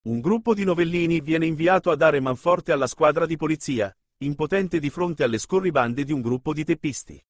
Un gruppo di novellini viene inviato a dare manforte alla squadra di polizia, impotente di fronte alle scorribande di un gruppo di teppisti.